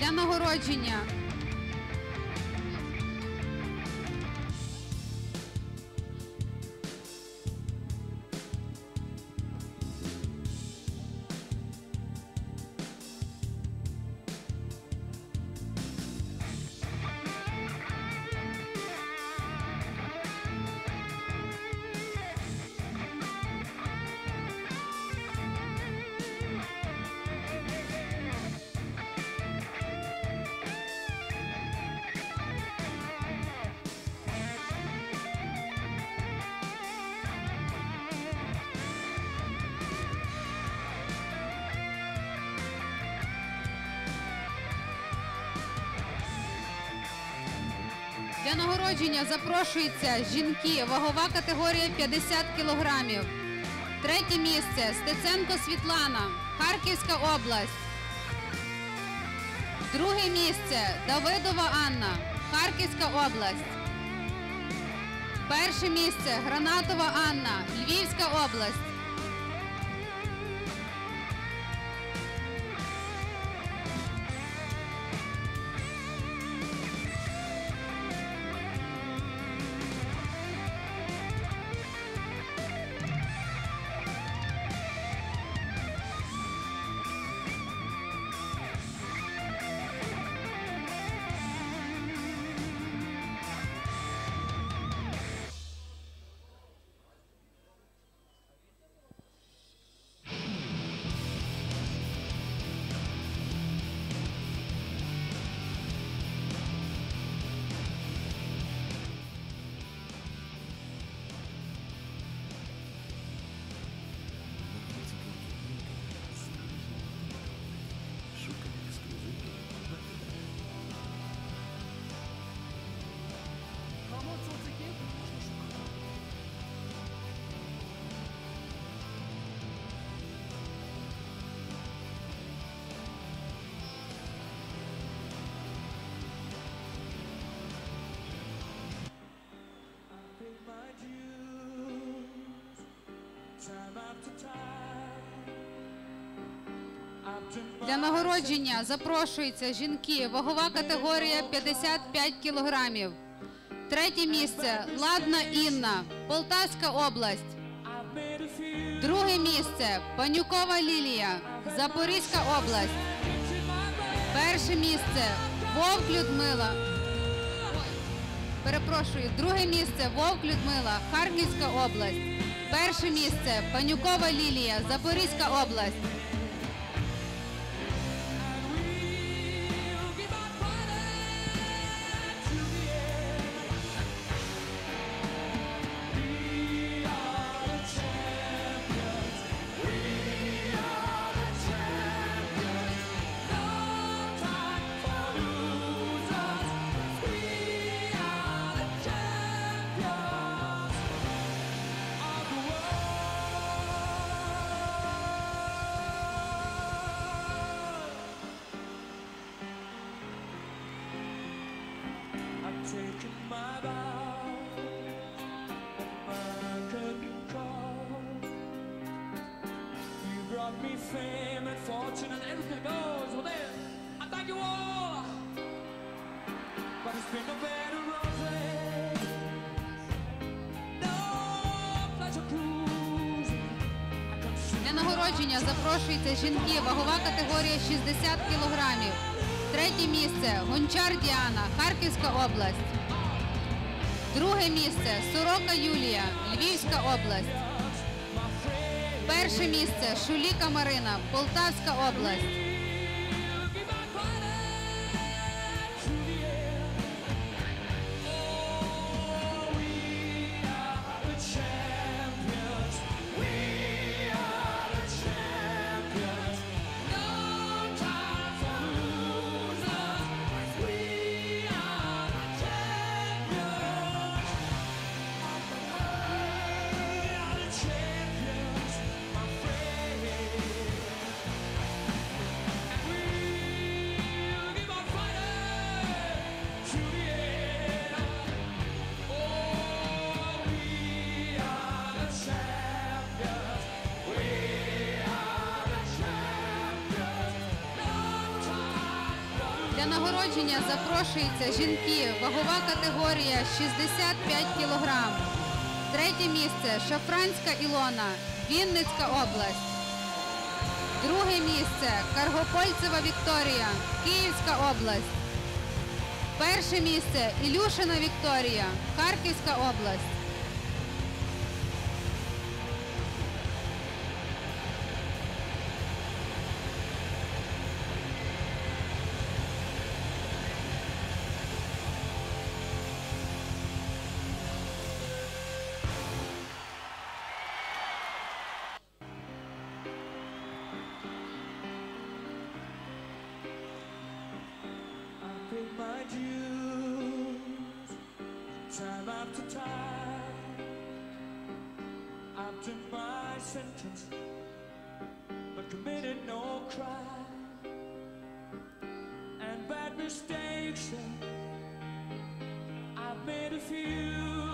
для нагородження. Для нагородження запрошуються жінки, вагова категорія 50 кг. Третє місце – Стеценко Світлана, Харківська область. Друге місце – Давидова Анна, Харківська область. Перше місце – Гранатова Анна, Львівська область. Для нагородження запрошуються жінки, вагова категорія 55 кг. Третє місце – Ладна Інна, Полтавська область. Друге місце – Панюкова Лілія, Запорізька область. Перше місце – Вовк Людмила. Перепрошую, друге місце – Вовк Людмила, Харківська область. Перше місце – Панюкова Лілія, Запорізька область. Taking my vow, my curtain call. You brought me fame and fortune and everything goes. Well then, I thank you all. But it's been a bed of roses, no pleasure cruising. Для нагородження запрошуються жінки, вагова категорія 60 кг. Третє місце – Гончар Діана, Харківська область. Друге місце – Сорока Юлія, Львівська область. Перше місце – Шуліка Марина, Полтавська область. нагородження запрошуються жінки, вагова категорія 65 кг. Третє місце – Шафранська Ілона, Вінницька область. Друге місце – Каргопольцева Вікторія, Київська область. Перше місце – Ілюшина Вікторія, Харківська область. Paid my dues, time after time. I've done my sentence, but committed no crime. And bad mistakes, I've made a few.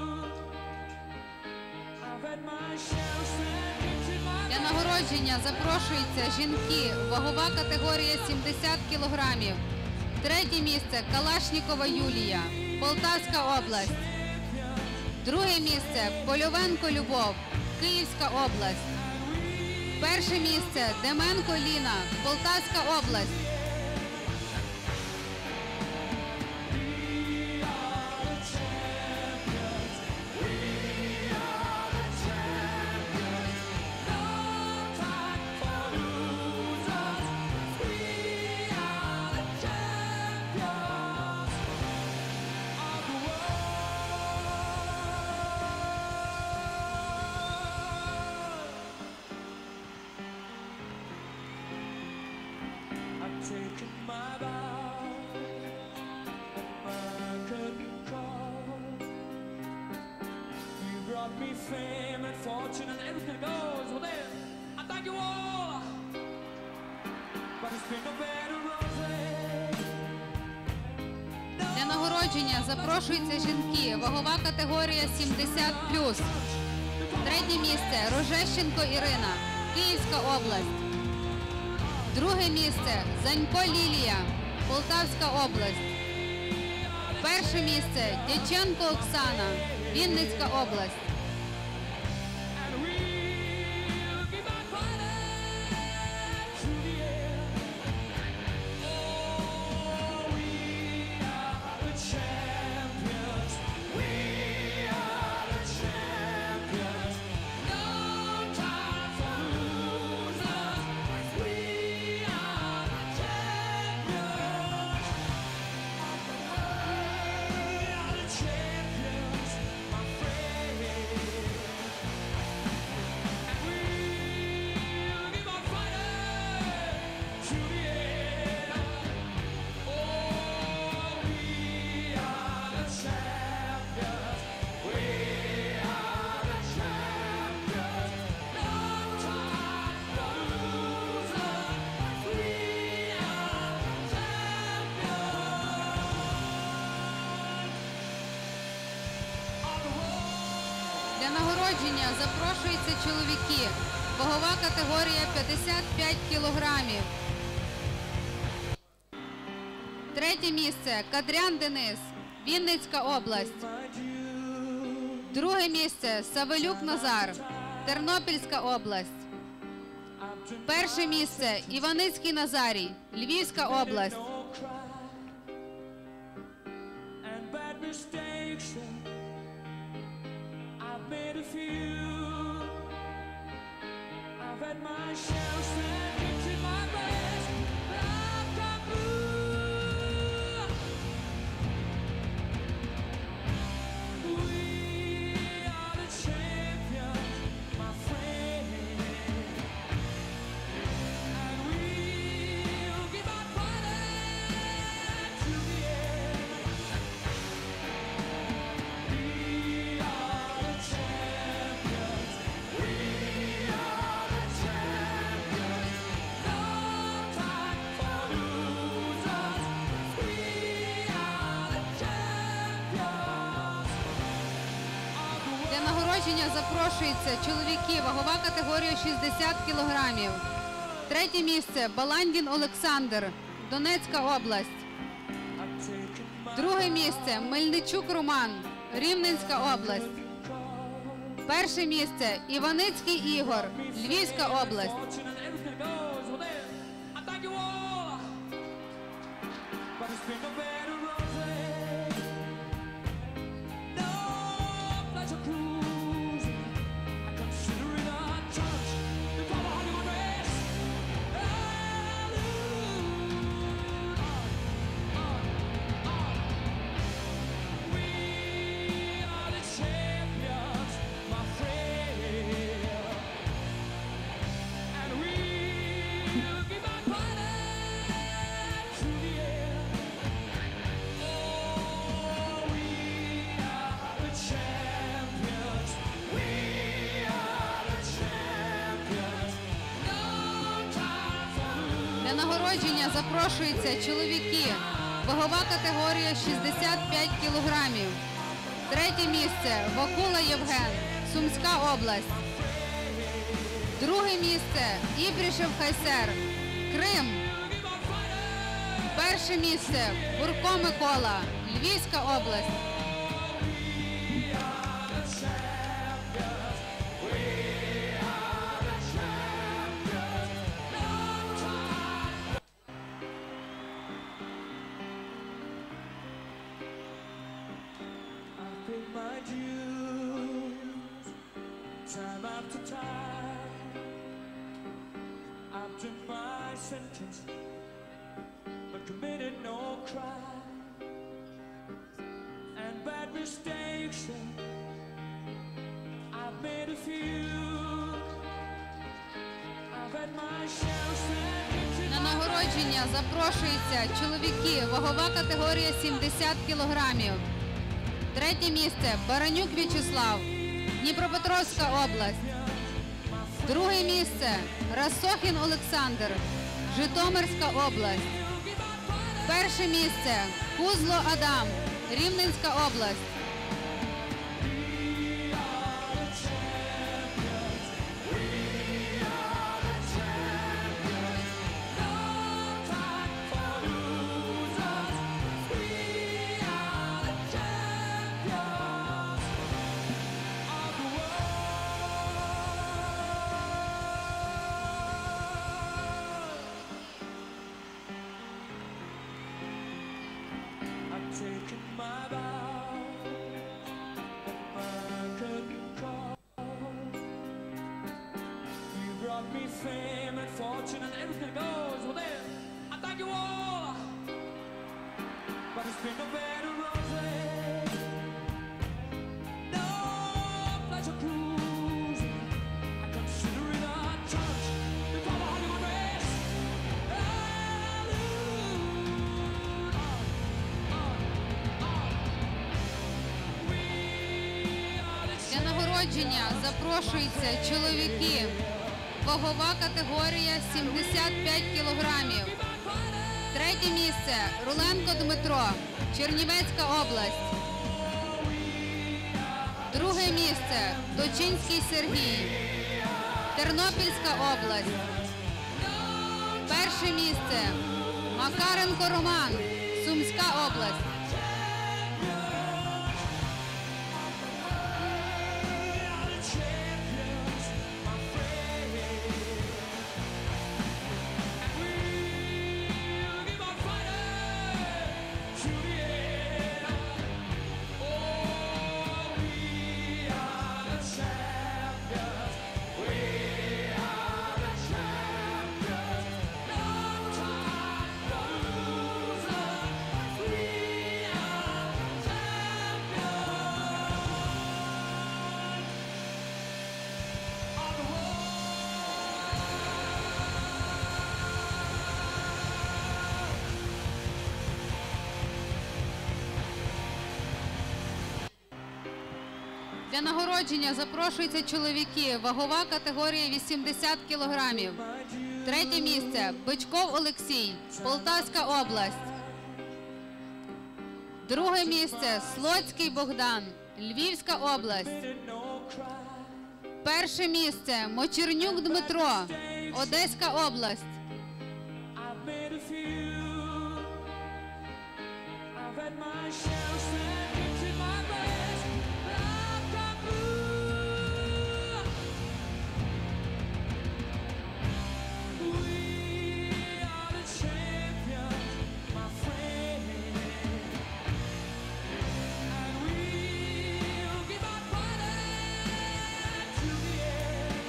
I've had my share of sandwiches in my Для нагородження запрошуються жінки, вагова категорія 70 кг. Третє місце – Калашнікова Юлія, Полтавська область. Друге місце – Польовенко Любов, Київська область. Перше місце – Деменко Ліна, Полтавська область. I've taken my vow and my curtain call. You brought me fame and fortune and everything goes. Well then, I thank you all. But it's been no better roses. Для нагородження запрошуються жінки, вагова категорія 70+. Третє місце – Рожещенко Ірина, Київська область. Друге місце – Занько Лілія, Полтавська область. Перше місце – Дяченко Оксана, Вінницька область. And we'll keep on fighting to the end. Oh, we are the champions. We are the champions. No time for losers. We are the champions. We are the champions, my friend. And we'll keep on fighting to the end. Oh, we are the champions. We are the champions. No time for losers. We are the champions of the world. Для нагородження запрошуються чоловіки, вагова категорія 55 кг. Третє місце – Кадрян Денис, Вінницька область. Друге місце – Савелюк Назар, Тернопільська область. Перше місце – Іваницький Назарій, Львівська область. And bad mistakes, I've made a few. I've had my share of sandwiches in my breast. I've got blue. We are the champions, my friend. And we'll keep on fighting to the end. We are the champions. We are the champions. No time for losers. We are the champions of the world. Для нагородження запрошуються чоловіки, вагова категорія 60 кг. Третє місце – Баландін Олександр, Донецька область. Друге місце Мельничук Роман, Рівненська область. Перше місце Іваницький Ігор, Львівська область. Fortune and everything goes. Well then, I thank you all. But it's been a better roses. No pleasure cruising. I consider it a touch before the Hollywood race. We are the champions, my friend. And we'll keep on fighting to the end. Oh, we are the champions. We are the champions. No time for losing. Для нагородження запрошуються чоловіки. Вагова категорія 65 кілограмів. Третє місце Вакула Євген, Сумська область. Друге місце Ібрішев Хайсер, Крим. Перше місце Бурко Микола, Львівська область. I've paid my dues, time after time. I've done my sentence, but committed no crime. And bad mistakes, I've made a few. I've had my share of seconds. На нагородження запрошуються чоловіки. Вагова категорія 70 кілограмів. Третє місце Баранюк В'ячеслав, Дніпропетровська область. Друге місце Расохін Олександр, Житомирська область. Перше місце Кузло Адам, Рівненська область. I've taken my vow and my curtain call. You brought me fame and fortune and everything goes. Well then, I thank you all. But it's been a better roses. No pleasure cruising. I consider it a touch before the Hollywood race. Для нагородження запрошуються чоловіки. Вагова категорія 75 кілограмів. Третє місце Руленко Дмитро, Чернівецька область. Друге місце Точинський Сергій, Тернопільська область. Перше місце Макаренко Роман, Сумська область. Для нагородження запрошуються чоловіки. Вагова категорія 80 кілограмів. Третє місце Бичков Олексій, Полтавська область. Друге місце Слоцький Богдан, Львівська область. Перше місце Мочернюк Дмитро, Одеська область. I've made a few. I've had my share, sad dreams in my breast. Love come through. We are the champions, my friend, and we'll keep on fighting to the end.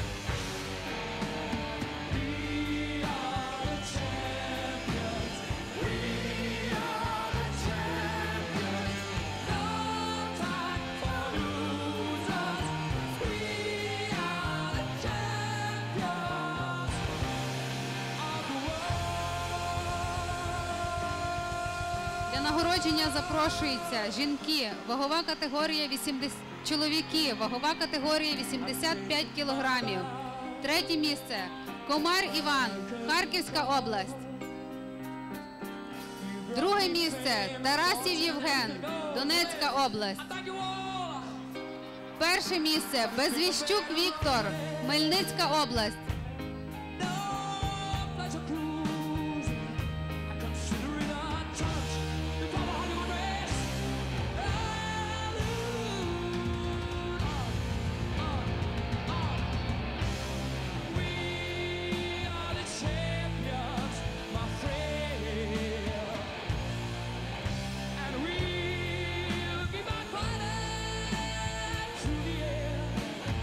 We are the champions. We are the champions. No time for losers. We are the champions of the world. Для нагородження запрошуються жінки, вагова категорія 80, чоловіки, вагова категорія 85 кілограмів. Третє місце – Комар Іван, Харківська область. Друге місце – Тарасів Євген, Донецька область. Thank you all. Перше місце – Безвіщук Віктор, Хмельницька область. No pleasure cruising. I consider it a touch before the Hollywood race. We are the champions, my friend, and we'll keep on fighting to the end.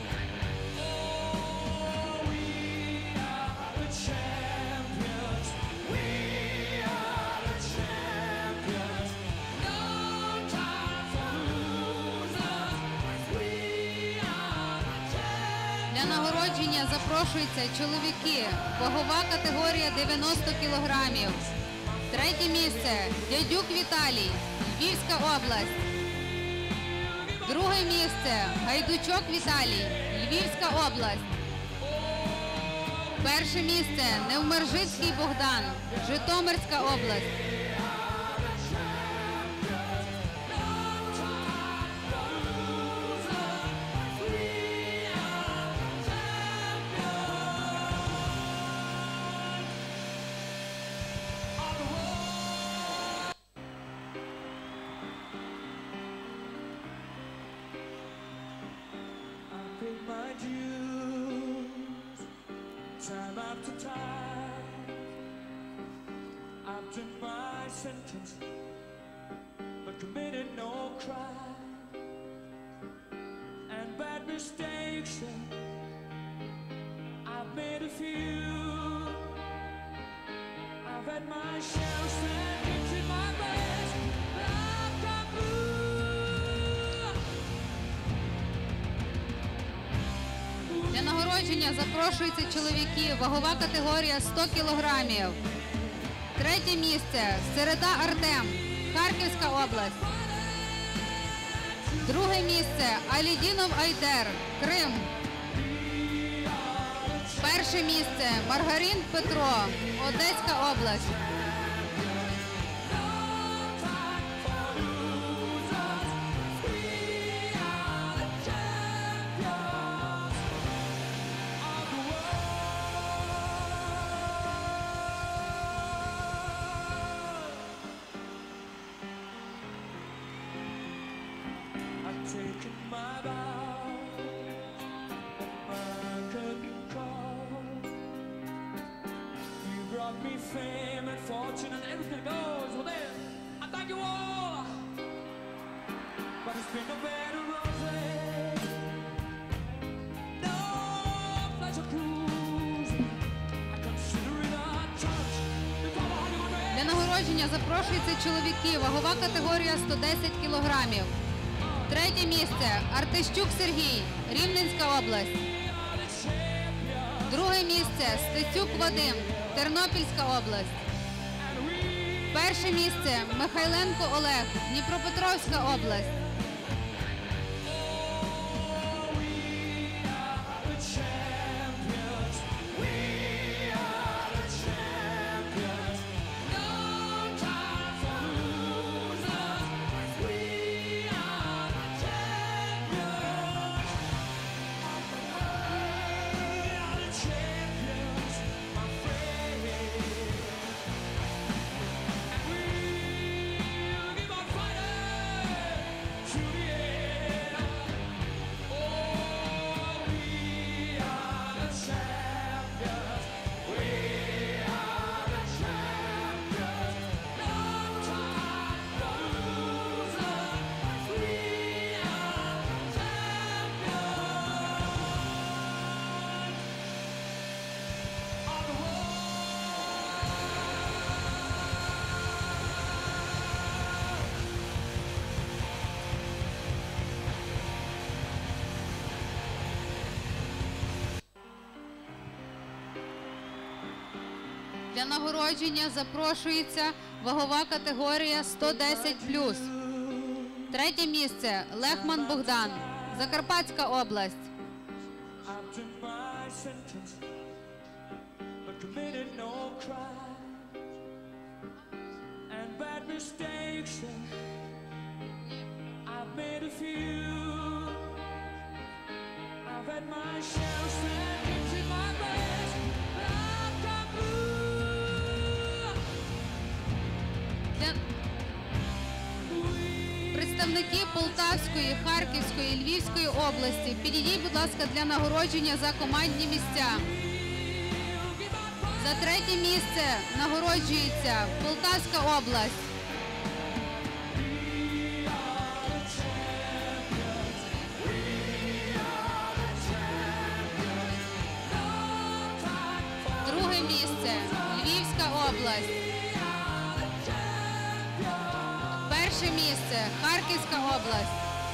Oh, we are the champions. We are the champions. No time for losers. We are the champions. Для нагородження запрошуються чоловіки, вагова категорія 90 кілограмів. Третє місце – Дядюк Віталій, Львівська область. Друге місце – Гайдучок Віталій, Львівська область. Перше місце – Невмержицький Богдан, Житомирська область. I paid my dues, time after time. I've done my sentence, but committed no crime. And bad mistakes, I've made a few. I've had my share of sad dreams in my breast. Love come through. Для нагородження запрошуються чоловіки, вагова категорія 100 кілограмів. Третє місце – Середа Артем, Харківська область. Друге місце – Алідінов Айдер, Крим. Перше місце – Маргарин Петро, Одеська область. Taking my vows, my curtain call. You brought me fame and fortune and everything goes. Well then, I thank you all. But it's been a better roses. No pleasure cruising. I consider it a touch before the Hollywood race. Для нагородження запрошуються чоловіки, вагова категорія 110 кілограмів. Третє місце – Артищук Сергій, Рівненська область. Друге місце – Стецюк Вадим, Тернопільська область. Перше місце – Михайленко Олег, Дніпропетровська область. Give Для нагородження запрошується вагова категорія 110+. Третє місце – Лехман Богдан, Закарпатська область. I've done my sentence, but committed no crime. And bad mistakes, I've made a few. I've had my share of seconds in my best, but I've come through. Для представники Полтавської, Харківської, Львівської області, підійдіть, будь ласка, для нагородження за командні місця. За третє місце нагороджується Полтавська область. Друге місце – Львівська область. Перше місце – Харківська область.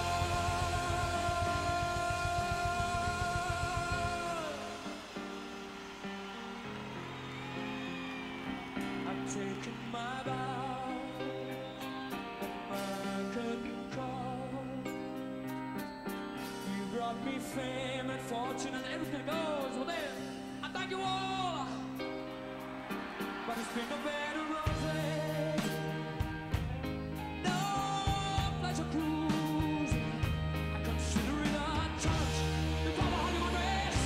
I've taken my vow, my curtain call. You brought me fame and fortune and everything goes. Well then, I thank you all. But it's been a bed of roses, no pleasure cruising. I consider it a touch before the Hollywood race.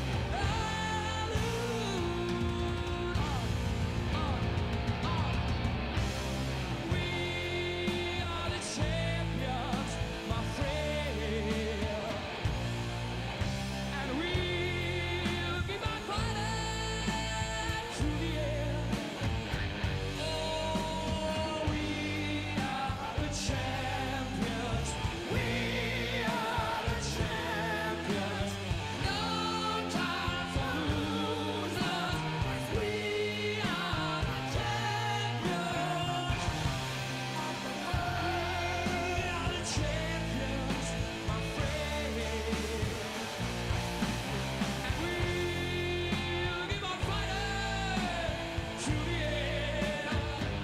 We are the champions, my friend, and we'll keep on fighting to the end. Oh, we are the champions. We are the champions. No time for losers. We are the champions. We are the champions, my friend. And we'll keep on fighting to the end.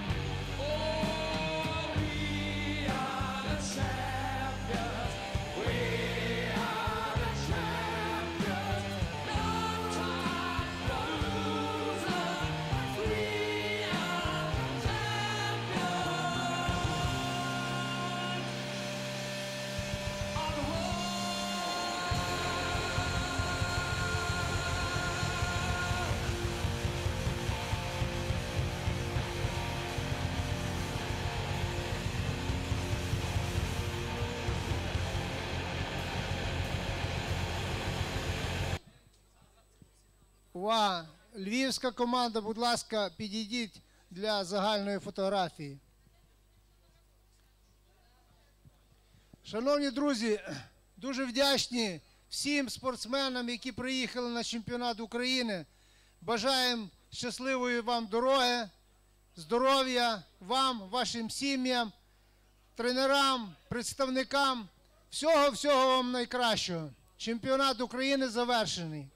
Oh, we are the champions. We are the champions. No time for losers. We are the champions of the world. Увага! Львівська команда, будь ласка, підійдіть для загальної фотографії. Шановні друзі, дуже вдячні всім спортсменам, які приїхали на чемпіонат України. Бажаємо щасливої вам дороги, здоров'я вам, вашим сім'ям, тренерам, представникам. Всього вам найкращого. Чемпіонат України завершений.